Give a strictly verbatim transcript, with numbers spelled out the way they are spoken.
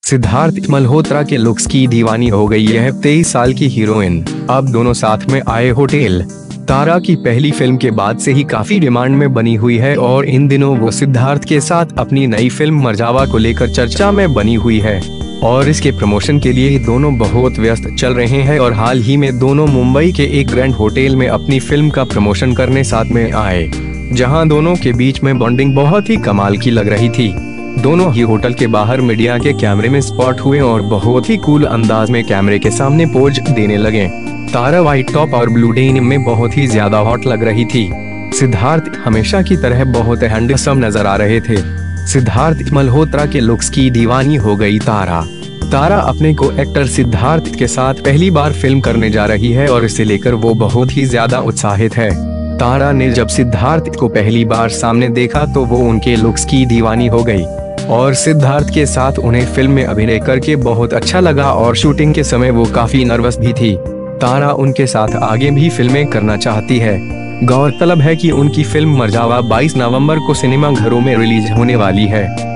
सिद्धार्थ मल्होत्रा के लुक्स की दीवानी हो गई यह तेईस साल की हीरोइन। अब दोनों साथ में आए होटल तारा की पहली फिल्म के बाद से ही काफी डिमांड में बनी हुई है और इन दिनों वो सिद्धार्थ के साथ अपनी नई फिल्म मरजावा को लेकर चर्चा में बनी हुई है और इसके प्रमोशन के लिए दोनों बहुत व्यस्त चल रहे हैं और हाल ही में दोनों मुंबई के एक ग्रैंड होटल में अपनी फिल्म का प्रमोशन करने साथ में आए, जहां दोनों के बीच में बॉन्डिंग बहुत ही कमाल की लग रही थी। दोनों ही होटल के बाहर मीडिया के कैमरे में स्पॉट हुए और बहुत ही कूल अंदाज में कैमरे के सामने पोज देने लगे। तारा व्हाइट टॉप और ब्लू डेनिम में बहुत ही ज्यादा हॉट लग रही थी। सिद्धार्थ हमेशा की तरह बहुत हैंडसम नजर आ रहे थे। सिद्धार्थ मल्होत्रा के लुक्स की दीवानी हो गई तारा। तारा अपने को एक्टर सिद्धार्थ के साथ पहली बार फिल्म करने जा रही है और इसे लेकर वो बहुत ही ज्यादा उत्साहित है। तारा ने जब सिद्धार्थ को पहली बार सामने देखा तो वो उनके लुक्स की दीवानी हो गई और सिद्धार्थ के साथ उन्हें फिल्म में अभिनय करके बहुत अच्छा लगा और शूटिंग के समय वो काफी नर्वस भी थी। तारा उनके साथ आगे भी फिल्में करना चाहती है। गौरतलब है कि उनकी फिल्म मरजावा बाईस नवंबर को सिनेमा घरों में रिलीज होने वाली है।